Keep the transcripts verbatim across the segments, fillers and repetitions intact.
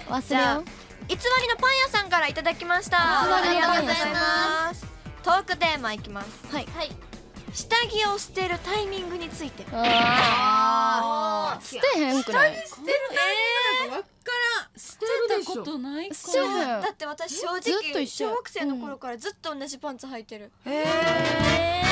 忘れよう。 偽りのパン屋さんからいただきました。ありがとうございます。トークテーマいきます。 はい。 下着を捨てるタイミングについて。 ああ。捨てへんくない？ 捨てるタイミングなんかわっからん。捨てることないか。 捨てへん。 だって私正直小学生の頃からずっと同じパンツ履いてる。へえ。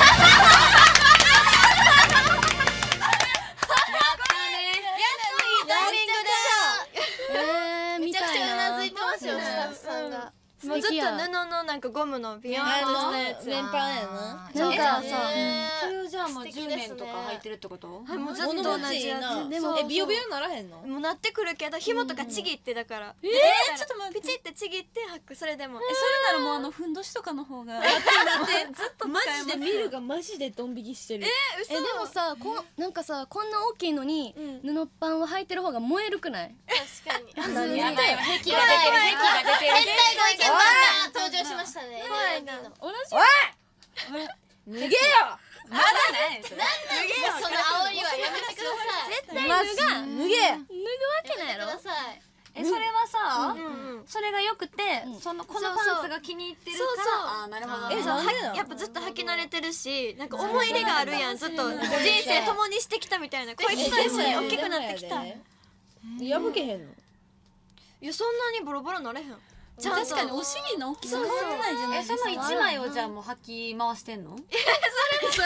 もうずっと布のなんかゴムのビヨーンとしたやつ。 綿パンやな。 なんかさ、 それをじゃあもうじゅうねんとか履いてるってこと？ はい、もうずっと同じやつ。 でもえビヨビヨならへんの？ もうなってくるけど紐とかちぎってだから。ええ、ちょっと待って。ピチってちぎって履く。それでも。 え、それならもうあのふんどしとかの方が。だってずっとマジで見るがマジでドン引きしてる。 え、嘘。え、でもさ、こなんかさ、こんな大きいのに布パンを履いてる方が燃えるくない？ 確かに。 何？ やばいよ。壁が出てる。壁が出てる。変態ご意見番が登場しましたね。 怖いな。 同じ。 おい。脱げよ。 まだない。 なんなんですかその煽りはやめてください。 絶対脱が脱げ。 脱ぐわけないやろ。 ください。 え、それはさ、 うんうん。 それが良くて、そのこのパンツが気に入ってるから、あ、なるほど。 え、そう、やっぱずっと履き慣れてるし、なんか思い入れがあるやん。ずっと人生共にしてきたみたいな。こいつと一緒に大きくなってきた。い破けへんの？ や、そんなにボロボロなれへん。 ちゃんと確かにお尻の大きさ変わらないじゃないですか。え、その一枚をじゃあもう履き回してんの？え、それそれ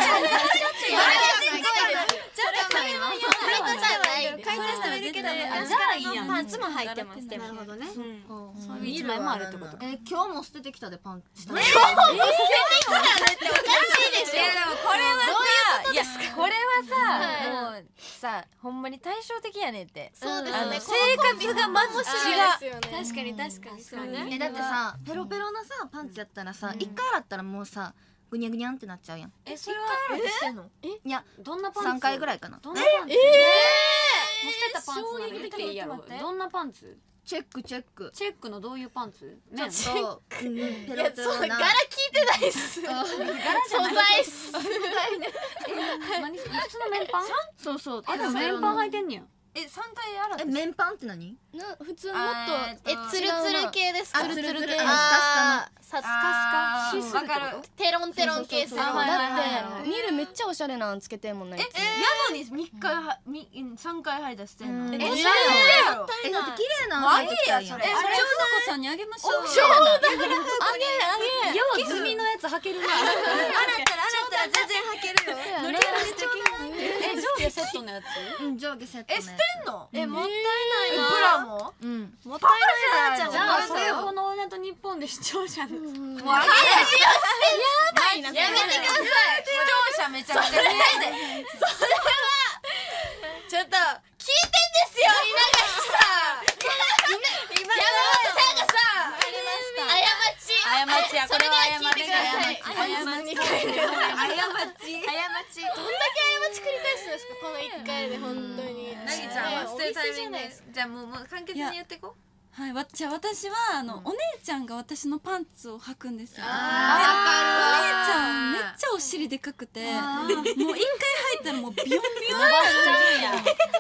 買い足してはいるけど、パンツも履いてます。なるほどね。 そういう一枚もあるってこと。 え、今日も捨ててきたでパンツ。 今日も捨ててきたねっておかしいでしょ。 いやでもこれはさ、いやこれはさ、もうさ、ほんまに対照的やねんって。 そうですね。 生活がまず違う。 確かに確かにそうね。 え、だってさ、ペロペロなさパンツやったらさ、一回洗ったらもうさ、ぐにゃぐにゃんってなっちゃうやん。 え、それはしてんの？ いや、 どんなパンツ？ 三回ぐらいかな。 どんなパンツ？ええ。もう捨てたパンツなら言っていいやろ。どんなパンツ？ チェックチェック。 チェックのどういうパンツ？ ちょっとペロペロな。 聞いてないっす。 素材っす。何？普通の綿パン？ そうそう。 あ、でも綿パン履いてんねや。 え、三回洗って。 え、綿パンって何？ な普通もっとえ、ツルツル系ですか？ ツルツル系。 あー、 スカスカ。 シスわかる。 テロンテロン系っす。 だって見るめっちゃおしゃれなんつけてんもんね。 え、やのに三回はみ三回履いたしてんの。え、 え、 おしゃれやろ。 え、だって綺麗なもうあげやそれ。 え、それちょうどこさんにあげましょう。 ちょうどあげあげ。 よう済みのやつ履けるな。 洗ったら洗ったら全然履けるよ。 乗り換えしてえ、上下セットのやつ？ うん、上下セット。 え、捨てんの？ え、もったいないな。 ブラも？ うん。 もったいないな。 じゃあそれをこのオーネと日本で視聴者に。 もうあげや。 ばいな。 やめてください。 視聴者めちゃめちゃ見えて。 ちょっと聞いてんですよ、稲垣さん。今山本さんがさ、ありました。 過ちや、これは過ち。 過ち。 過ち。過ち。どんだけ過ち繰り返すんですか、この一回で本当に。 なぎちゃんは捨てるタイミング。じゃあもうもう簡潔に言ってこう。 はい、わじゃあ私はあのお姉ちゃんが私のパンツを履くんですよ。お姉ちゃんめっちゃお尻でかくて、もう一回履いたらもうビヨンビヨン伸ばしちゃうんや。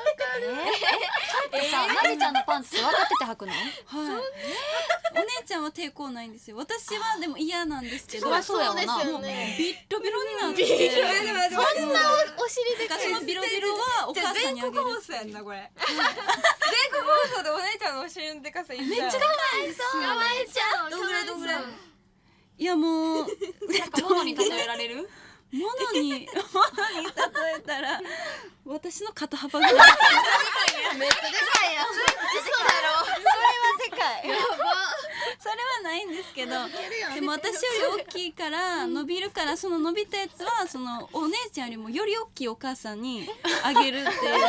え、さ、なぎちゃんのパンツ分かってて履くの？はい。お姉ちゃんは抵抗ないんですよ。私はでも嫌なんですけど。 そうやわな。 もうビッロビロになって。そんなお尻でかい。 そのビロビロはお母さんにあげる。 全国放送やんなこれ。全国放送でお姉ちゃんのお尻のでかさいいじゃん。めっちゃかわいそう。かわいちゃう。 どんぐらいどんぐらい。 いやもうなんか物に例えられる？物に物に例えたら私の肩幅ぐらい。 めっちゃでかいやん。嘘だろ。 それは世界。 やば。 それはないんですけど、でも私より大きいから伸びるから、その伸びたやつはそのお姉ちゃんよりもより大きいお母さんにあげるっていう。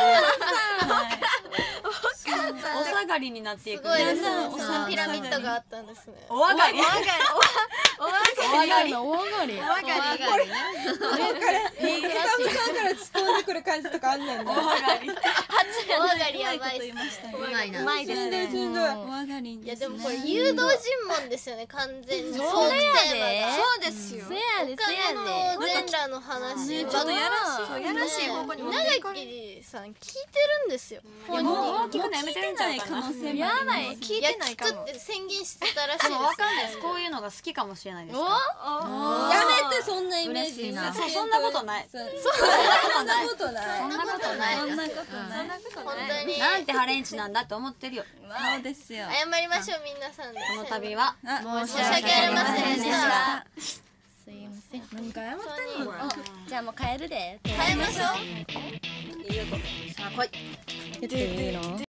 お下がりになっていく。 すごいですね。 おそのピラミッドがあったんですね。 お上がり。 お上がり。 お上がり。お上がり。 お上がり。 イサムさんから突っ込んでくる感じとかあんねんね。お上がり。 お上がりやばいっす。 うまいな。うまいですね。 お上がり。 いやでもこれ誘導尋問ですよね、完全に。そうそうですよ。 せやでせやで。 他の全裸の話。 ちょっとやらしい。 やらしい方向に持っていかれる。 稲垣さん聞いてるんですよ。 もう大きくなやめて。 てない可能性もやばいいや聞くって宣言してたらしいです。 でもわかんないです。こういうのが好きかもしれないです。 おやめてそんなイメージ。 そうそんなことない。 そんなことない。 そんなことない。 そんなことない。 本当になんてハレンチなんだって思ってるよ。 そうですよ。 謝りましょう皆さんで。 この度は申し訳ありませんでした。 すいません何か謝ってんの。 じゃあもう帰るで変えましょう。 さあ来い。 言っていいの